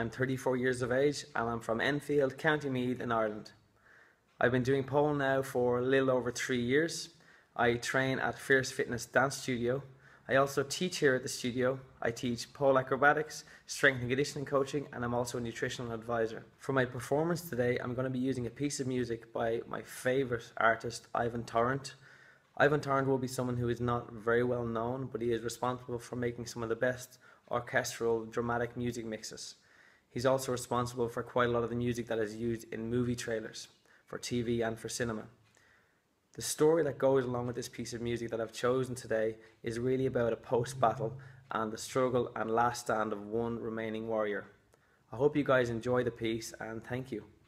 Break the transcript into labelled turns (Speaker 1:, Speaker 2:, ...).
Speaker 1: I'm 34 years of age and I'm from Enfield, County Meath in Ireland. I've been doing pole now for a little over 3 years. I train at Fierce Fitness Dance Studio. I also teach here at the studio. I teach pole acrobatics, strength and conditioning coaching, and I'm also a nutritional advisor. For my performance today, I'm going to be using a piece of music by my favourite artist, Ivan Torrent. Ivan Torrent will be someone who is not very well known, but he is responsible for making some of the best orchestral dramatic music mixes. He's also responsible for quite a lot of the music that is used in movie trailers, for TV and for cinema. The story that goes along with this piece of music that I've chosen today is really about a post-battle and the struggle and last stand of one remaining warrior. I hope you guys enjoy the piece, and thank you.